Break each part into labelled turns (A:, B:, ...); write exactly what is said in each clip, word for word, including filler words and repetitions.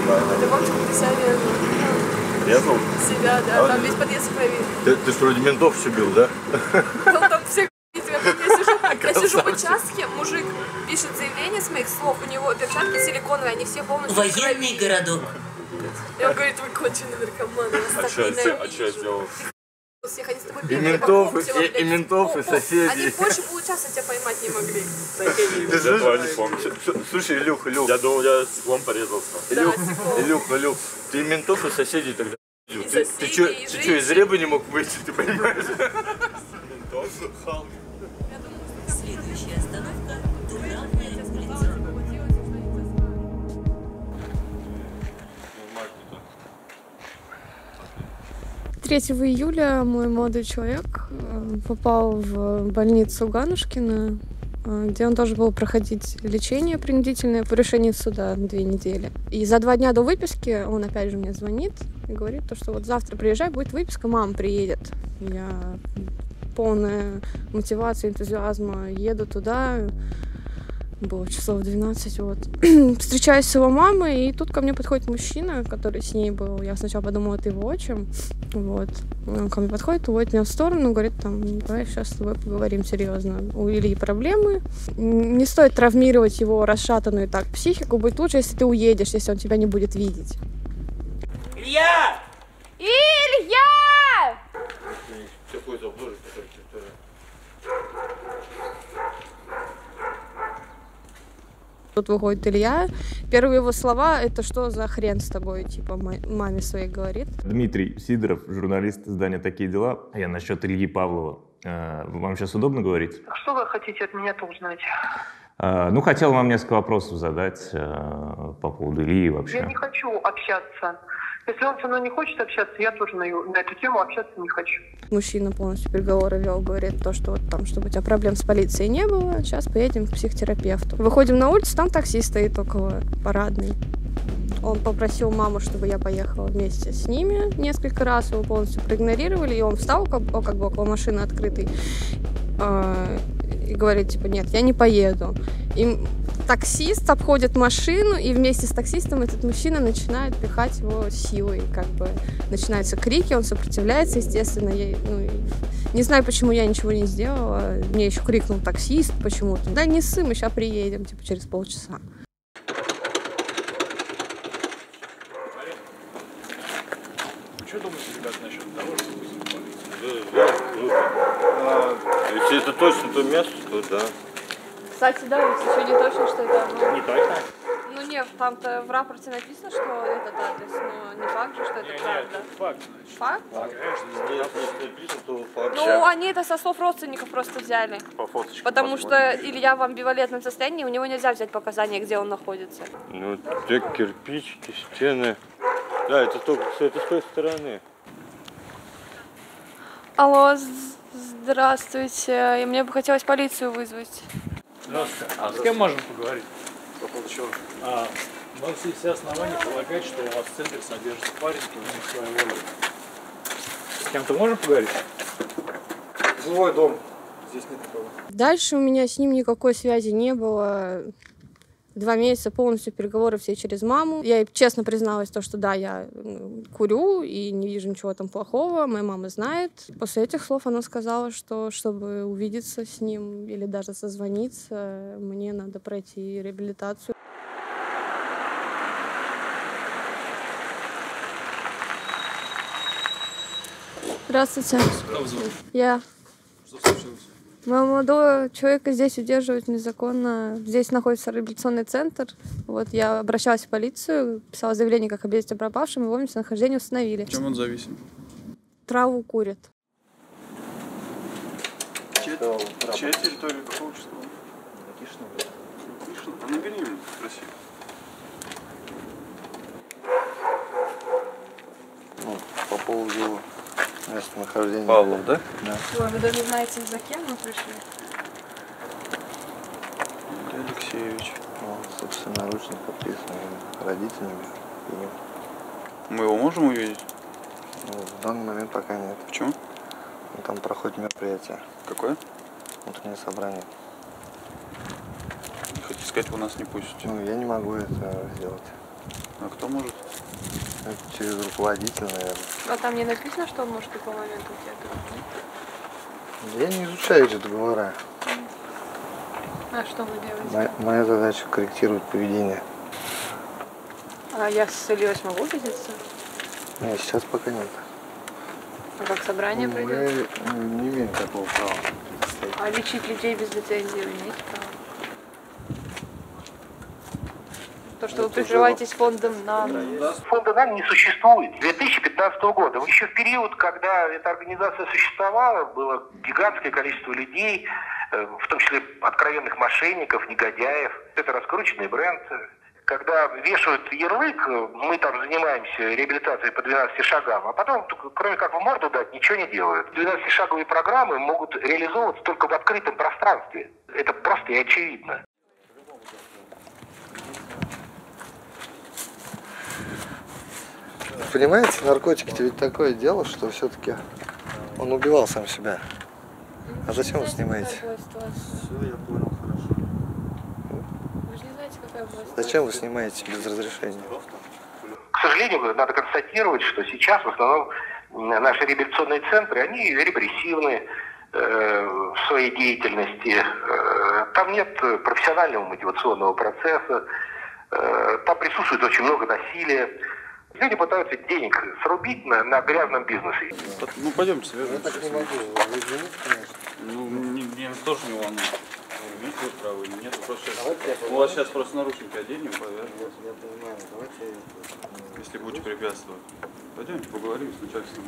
A: В любом случае, ты себя резал.
B: Резал?
A: Себя, да. Там весь подъезд крови.
B: Ты, ты что, вроде ментов все бил, да?
A: Ну, там все я сижу, я сижу в участке, мужик пишет заявление с моих слов, у него перчатки силиконовые, они все полностью
C: военный городок.
A: И он говорит, вы конченый наркоман, я вас так ненавижу.
B: А что я сделал?
A: Всех, они с тобой
B: И
A: били,
B: ментов,
A: по копцам,
B: и, и ментов, и соседей.
A: Они больше получаса тебя поймать не могли.
B: Ты знаешь, не помню. Слушай, Илюх, Илюх. Я думал, я стеклом порезался. Илюх, Илюх, Илюх, ты ментов и соседей тогда.
A: И
B: ты
A: соседей,
B: ты что,
A: и
B: ты что, из ребы не мог выйти, ты понимаешь?
C: Следующая остановка – Дубравная улица.
D: третьего июля мой молодой человек попал в больницу Ганушкина, где он должен был проходить лечение принудительное по решению суда две недели. И за два дня до выписки он опять же мне звонит и говорит, что вот завтра приезжай, будет выписка, мама приедет. Я полная мотивация, энтузиазма еду туда. Было часов двенадцать, вот. Встречаюсь с его мамой, и тут ко мне подходит мужчина, который с ней был. Я сначала подумала, это его отчим. Вот. Он ко мне подходит, уводит меня в сторону, говорит, там, давай сейчас с тобой поговорим серьезно. У Ильи проблемы. Не стоит травмировать его расшатанную так психику. Будет лучше, если ты уедешь, если он тебя не будет видеть.
C: Илья!
D: Илья! Тут выходит Илья. Первые его слова — это что за хрен с тобой, типа маме своей говорит.
E: Дмитрий Сидоров, журналист издания «Такие дела». Я насчет Ильи Павлова. Вам сейчас удобно говорить?
F: Что вы хотите от меня-то узнать?
E: Ну, хотел вам несколько вопросов задать по поводу Ильи вообще.
F: Я не хочу общаться. Если он со мной не хочет общаться, я тоже на, на эту тему общаться не хочу.
D: Мужчина полностью переговоры вел, говорит то, что вот там, чтобы у тебя проблем с полицией не было, сейчас поедем к психотерапевту. Выходим на улицу, там такси стоит около парадной. Он попросил маму, чтобы я поехала вместе с ними несколько раз, его полностью проигнорировали, и он встал как, как бы около машины открытой и говорит, типа, нет, я не поеду. И таксист обходит машину, и вместе с таксистом этот мужчина начинает пихать его силой, как бы начинаются крики, он сопротивляется, естественно, я, ну, не знаю, почему я ничего не сделала, мне еще крикнул таксист почему-то, да не ссы, мы сейчас приедем, типа, через полчаса.
G: Что думаете, ребят, насчет того, что вызвали полицию?
B: Да, да, если это точно то место, то да.
D: Кстати, да, еще не точно, что это оно.
G: Не точно?
D: Ну нет, там-то в рапорте написано, что этот адрес, но не факт же, что это
G: Нет,
D: правда.
G: нет, факт, значит.
D: Факт?
G: Да, конечно.
B: Если если написано, то факт.
D: Ну, они это со слов родственников просто взяли.
B: По фоточкам
D: Потому
B: посмотрим.
D: что Илья в амбивалентном состоянии, у него нельзя взять показания, где он находится.
B: Ну, те кирпичики, стены. Да, это только это с той стороны.
D: Алло, здравствуйте. И мне бы хотелось полицию вызвать.
G: Здравствуйте. А с кем можем поговорить? По поводу чего? А, у нас есть все основания полагать, что у вас в центре содержится парень, который не своей волей. С кем-то можем поговорить?
H: Жилой дом. Здесь нет такого.
D: Дальше у меня с ним никакой связи не было. Два месяца полностью переговоры все через маму. Я ей честно призналась, то, что да, я курю и не вижу ничего там плохого. Моя мама знает. После этих слов она сказала, что чтобы увидеться с ним или даже созвониться, мне надо пройти реабилитацию. Здравствуйте.
G: Кто вызвал?
D: Я.
G: Что случилось?
D: Моего молодого человека здесь удерживают незаконно. Здесь находится реабилитационный центр. Вот я обращалась в полицию, писала заявление как о безвестии пропавшем, его местонахождение установили.
G: В чем он зависим?
D: Траву курит.
H: Чья, чья территория? Какого числа? Никишина. Никишина? А набери ему, спроси.
B: Ну, по поводу местонахождения Павлов, да? Да.
D: Ой, вы даже знаете, за кем мы пришли?
B: Алексеевич. Он собственноручно подписан родителями. И...
H: Мы его можем увидеть?
B: Ну, в данный момент пока нет.
H: Почему?
B: Ну, там проходит мероприятие.
H: Какое?
B: Внутреннее собрание.
H: Хотите сказать, вы нас не пустите?
B: Ну, я не могу это сделать.
H: А кто может? Через руководителя, наверное.
D: А там не написано, что он может в любой момент уйти от
H: Я не изучаю эти договора.
D: А что вы делаете?
H: Моя, моя задача корректировать поведение.
D: А я с Ильей смогу видеться?
H: Нет, сейчас пока нет.
D: А как собрание
H: Мы
D: пройдет?
H: не имеем такого права.
D: А лечить людей без лицензии вы имеете право? То, что вы прикрываетесь фондом НАМ.
I: Фонда НАМ не существует. С две тысячи пятнадцатого года. Еще в период, когда эта организация существовала, было гигантское количество людей, в том числе откровенных мошенников, негодяев. Это раскрученный бренд. Когда вешают ярлык, мы там занимаемся реабилитацией по двенадцати шагам, а потом, кроме как в морду дать, ничего не делают. двенадцатишаговые программы могут реализовываться только в открытом пространстве. Это просто и очевидно.
H: Понимаете, наркотики ведь такое дело, что все-таки он убивал сам себя. А зачем вы снимаете?
D: Все,
H: я понял, хорошо.
D: Вы же не знаете, какая власть.
H: Зачем вы снимаете без разрешения?
I: К сожалению, надо констатировать, что сейчас в основном наши реабилитационные центры, они репрессивны э, в своей деятельности. Э, там нет профессионального мотивационного процесса, э, там присутствует очень много насилия. Люди пытаются денег срубить на, на грязном бизнесе.
H: Ну, пойдемте, свяжемся. Я так не могу. Вы извините, конечно.
J: Ну, меня тоже не волнует. Имеете вы право или нет? Просто сейчас, у вас сейчас просто наручники оденем, повяжем.
H: Я понимаю, давайте...
J: Если будете препятствовать. Пойдемте поговорим с начальством.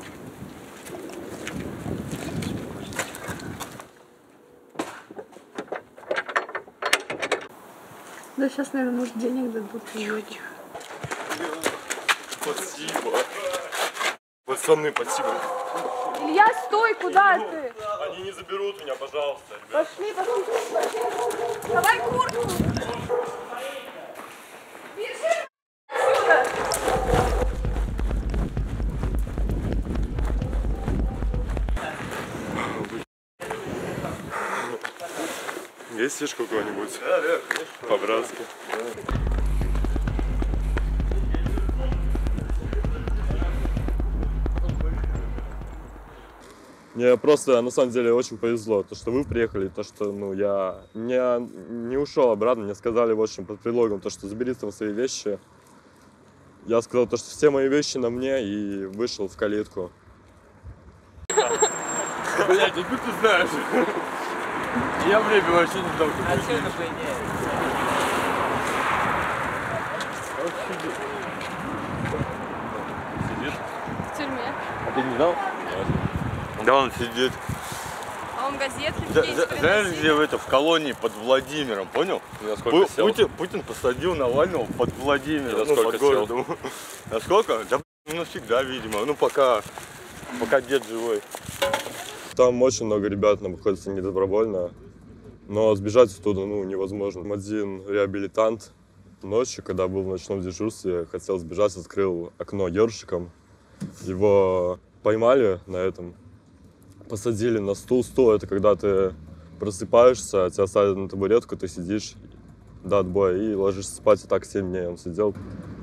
D: Да сейчас, наверное, может, денег дадут.
B: Спасибо. Пацаны, спасибо.
D: Илья, стой, куда ты?
B: Они не заберут меня, пожалуйста.
D: Пошли, пошли. Давай куртку. Бежи отсюда.
B: Есть фишка у кого-нибудь? Да, да, конечно. По-братски. Мне просто, на самом деле, очень повезло, то, что вы приехали, то, что, ну, я не, не ушел обратно, мне сказали, в общем, под предлогом, то, что забери там свои вещи. Я сказал, то, что все мои вещи на мне, и вышел в калитку. Блядь, откуда ты знаешь? Я время вообще не знал.
C: А что это поедет?
B: Сидишь?
D: В тюрьме.
B: А ты не знал? Нет. Да он сидит.
D: А он газетки
B: За, за, знаешь, где в, это, в колонии под Владимиром, понял? Пу Путин, Путин посадил Навального под Владимиром, ну, под городом. Насколько? Да, ну, всегда, видимо. Ну, пока, пока дед живой. Там очень много ребят находится недобровольно, но сбежать оттуда, ну, невозможно. Один реабилитант ночью, когда был в ночном дежурстве, хотел сбежать, открыл окно ёршиком. Его поймали на этом. Посадили на стул. Стул — это когда ты просыпаешься, тебя садят на табуретку, ты сидишь до отбоя и ложишься спать. И так семь дней он сидел.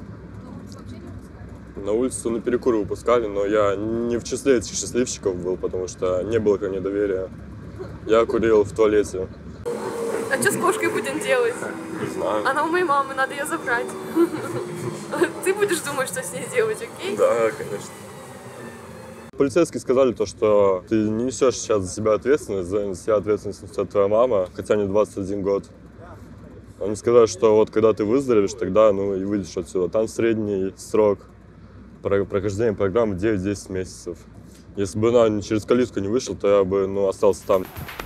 B: На улицу на перекуры выпускали, но я не в числе этих счастливчиков был, потому что не было ко мне доверия. Я курил в туалете.
A: А что с кошкой будем делать?
B: Не знаю.
A: Она у моей мамы, надо ее забрать. Ты будешь думать, что с ней делать, окей?
B: Да, конечно. Полицейские сказали то, что ты не несешь сейчас за себя ответственность, за себя ответственность несет твоя мама, хотя мне двадцать один год. Они сказали, что вот когда ты выздоровеешь, тогда ну и выйдешь отсюда. Там средний срок прохождения программы девять-десять месяцев. Если бы она через калитку не вышла, то я бы ну, остался там.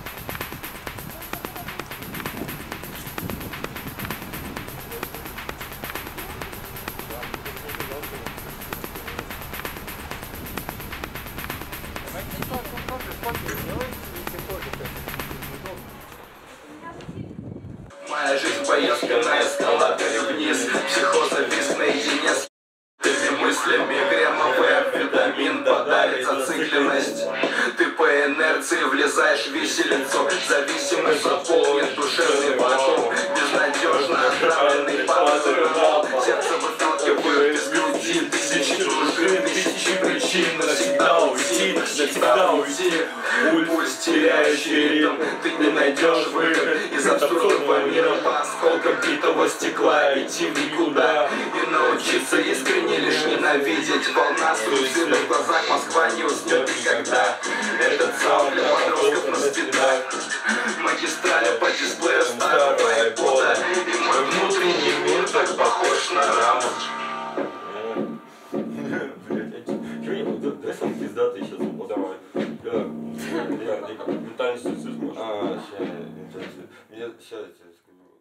K: Моя жизнь поездка на эскалаторе вниз. Психоза вис наедине с этими мыслями. Кремовый амфетамин подарит зацикленность. Ты по инерции влезаешь в виселицу. Зависимость заполнит душевный вакуум. Безнадежно отравленный под сердце бутылки вырвет. пути, пульс теряющий ритм. Ты не найдешь выход из абсурдного мира по осколкам битого стекла. Идти в никуда и научиться искренне лишь ненавидеть. Волна суицида в глазах, Москва не уснет никогда. Этот саунд для подростков на спидах. Магистрали по дисплею старого айпода. И мой внутренний мир так похож на раму.
B: Давай сам пиздатый сейчас. Давай. Ментальный суицид можешь. А, сейчас, сейчас, сейчас.